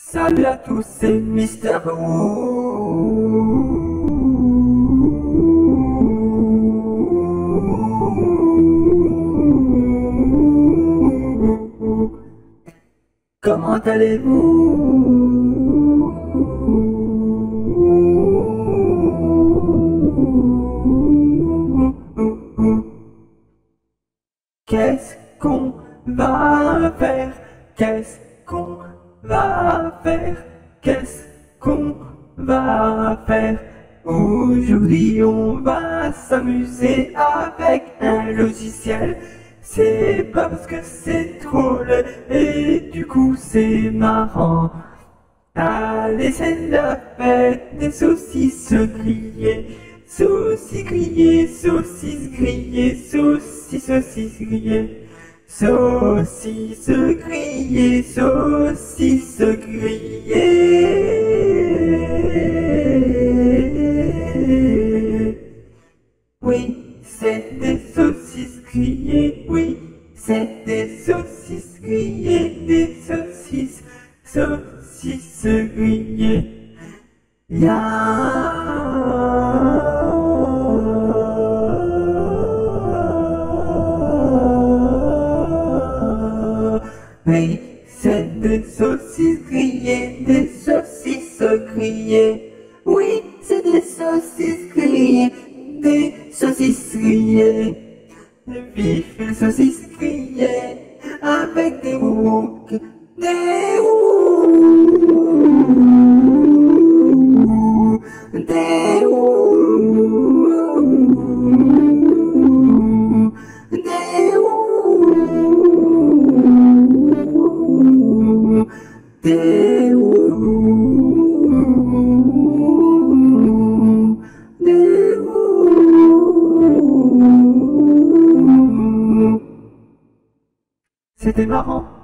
Salut à tous, c'est Mister Comment allez-vous? Qu'est-ce qu'on va faire? Qu'est-ce qu'on va faire? Qu'est-ce qu'on va faire? Aujourd'hui on va s'amuser avec un logiciel. C'est pas parce que c'est drôle et du coup c'est marrant. Allez, c'est la fête des saucisses grillées. Saucisses grillées, saucisses grillées, saucisses grillées. Saucisses grillées, saucisses grillées. Oui, c'est des saucisses grillées, oui, c'est des saucisses grillées, des saucisses grillées. Oui, c'est des saucisses grillées, des saucisses grillées. Oui, c'est des saucisses grillées, des saucisses grillées. Vive les saucisses grillées avec des wok, des wok, des wok, des wok, des wok, des wok. C'était marrant.